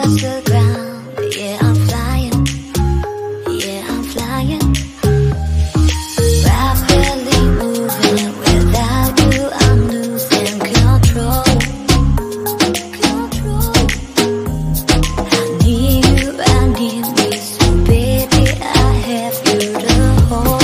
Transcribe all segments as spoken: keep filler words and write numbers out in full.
touch the ground. Yeah, I'm flying. Yeah, I'm flying. Rapidly moving. Without you, I'm losing control. Control. I need you, I need me. So baby, I have you to hold.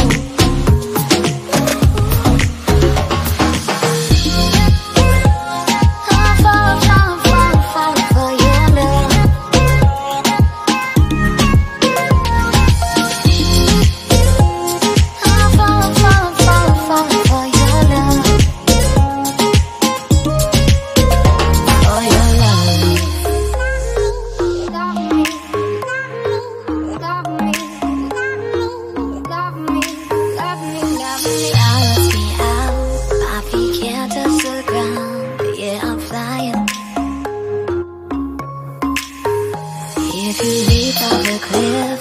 If you leave all the clear